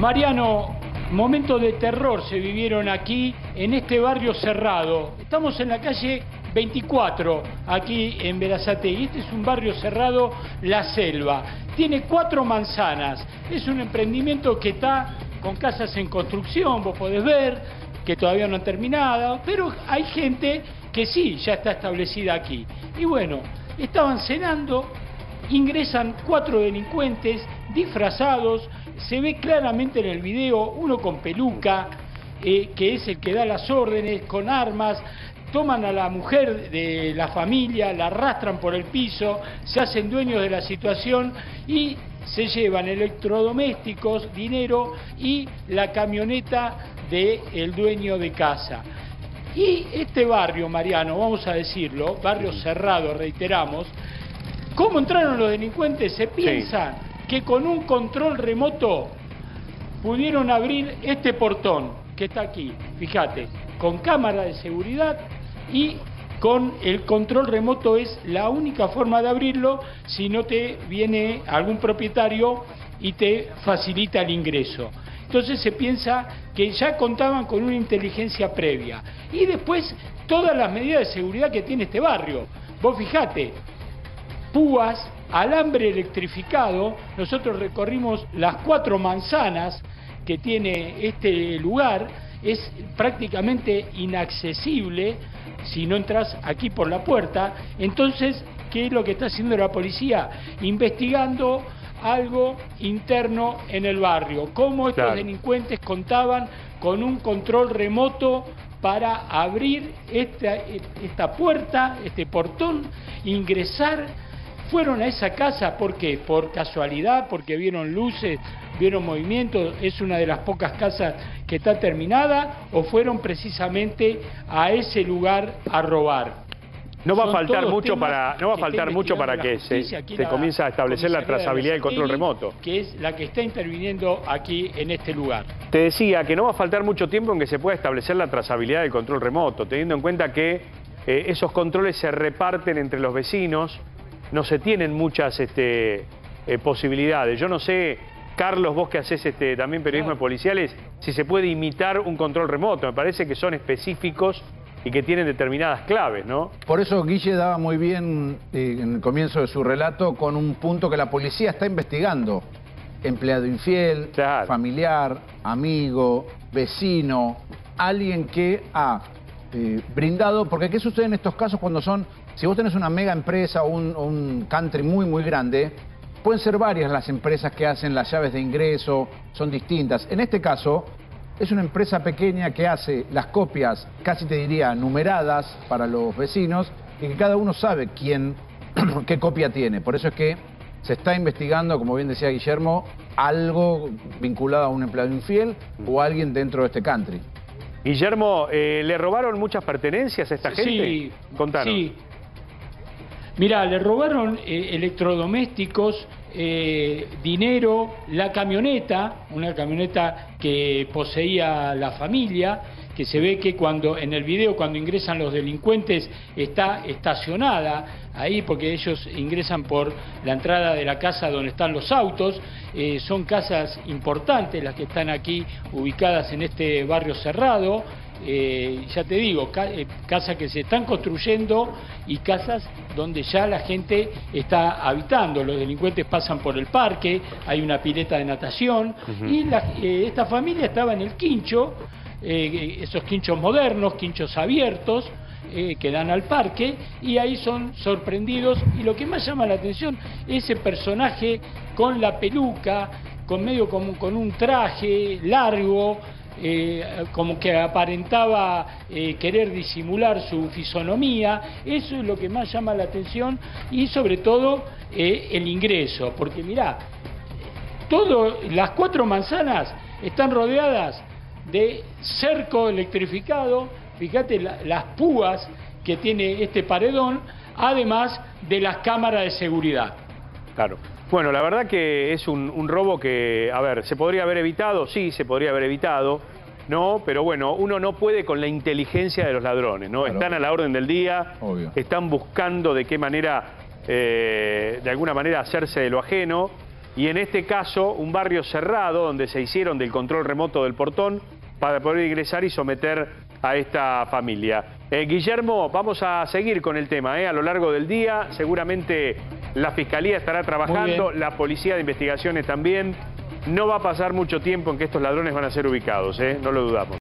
Mariano, momentos de terror se vivieron aquí, en este barrio cerrado. Estamos en la calle 24, aquí en Berazategui. Este es un barrio cerrado, La Selva. Tiene 4 manzanas. Es un emprendimiento que está con casas en construcción, vos podés ver, que todavía no han terminado, pero hay gente que sí, ya está establecida aquí. Y bueno, estaban cenando, ingresan 4 delincuentes disfrazados, se ve claramente en el video, uno con peluca, que es el que da las órdenes, con armas, toman a la mujer de la familia, la arrastran por el piso, se hacen dueños de la situación y se llevan electrodomésticos, dinero y la camioneta del dueño de casa. Y este barrio, Mariano, vamos a decirlo, barrio cerrado, reiteramos, ¿cómo entraron los delincuentes? Se piensa que con un control remoto pudieron abrir este portón que está aquí, fíjate, con cámara de seguridad y con el control remoto es la única forma de abrirlo si no te viene algún propietario y te facilita el ingreso. Entonces se piensa que ya contaban con una inteligencia previa. Y después todas las medidas de seguridad que tiene este barrio. Vos fijate, púas, alambre electrificado. Nosotros recorrimos las 4 manzanas que tiene este lugar. Es prácticamente inaccesible si no entras aquí por la puerta. Entonces, ¿qué es lo que está haciendo la policía? Investigando algo interno en el barrio. Cómo estos delincuentes contaban con un control remoto para abrir esta puerta, este portón, ingresar. Fueron a esa casa, ¿por qué? Por casualidad, porque vieron luces, vieron movimientos, es una de las pocas casas que está terminada, o fueron precisamente a ese lugar a robar. No va a faltar mucho para que se comience a establecer la trazabilidad del control remoto. Que es la que está interviniendo aquí en este lugar. Te decía que no va a faltar mucho tiempo en que se pueda establecer la trazabilidad del control remoto, teniendo en cuenta que esos controles se reparten entre los vecinos, no se tienen muchas posibilidades. Yo no sé, Carlos, vos que haces también periodismo de policiales, si se puede imitar un control remoto. Me parece que son específicos y que tienen determinadas claves, ¿no? Por eso Guille daba muy bien en el comienzo de su relato con un punto que la policía está investigando. Empleado infiel, familiar, amigo, vecino, alguien que ha brindado... Porque ¿qué sucede en estos casos cuando son... Si vos tenés una mega empresa o un country muy, muy grande, pueden ser varias las empresas que hacen las llaves de ingreso, son distintas. En este caso, es una empresa pequeña que hace las copias, casi te diría, numeradas para los vecinos, y que cada uno sabe qué copia tiene. Por eso es que se está investigando, como bien decía Guillermo, algo vinculado a un empleado infiel o a alguien dentro de este country. Guillermo, ¿le robaron muchas pertenencias a esta gente? Sí, contanos. Sí. Mirá, le robaron electrodomésticos, dinero, la camioneta, una camioneta que poseía la familia, que se ve que en el video cuando ingresan los delincuentes está estacionada ahí porque ellos ingresan por la entrada de la casa donde están los autos. Son casas importantes las que están aquí ubicadas en este barrio cerrado. Ya te digo, casas que se están construyendo y casas donde ya la gente está habitando. Los delincuentes pasan por el parque, hay una pileta de natación y esta familia estaba en el quincho, esos quinchos modernos, quinchos abiertos, que dan al parque, y ahí son sorprendidos. Y lo que más llama la atención, ese personaje con la peluca, con un traje largo, como que aparentaba querer disimular su fisonomía. Eso es lo que más llama la atención, y sobre todo el ingreso, porque mirá, las 4 manzanas están rodeadas de cerco electrificado. Fíjate las púas que tiene este paredón, además de las cámaras de seguridad. Claro. Bueno, la verdad que es un robo que, a ver, ¿se podría haber evitado? Sí, se podría haber evitado, ¿no? Pero bueno, uno no puede con la inteligencia de los ladrones, ¿no? Claro. Están a la orden del día, obvio. Están buscando de qué manera, de alguna manera, hacerse de lo ajeno. y en este caso un barrio cerrado donde se hicieron del control remoto del portón para poder ingresar y someter a esta familia. Guillermo, vamos a seguir con el tema a lo largo del día. Seguramente la Fiscalía estará trabajando, la Policía de Investigaciones también. No va a pasar mucho tiempo en que estos ladrones van a ser ubicados, no lo dudamos.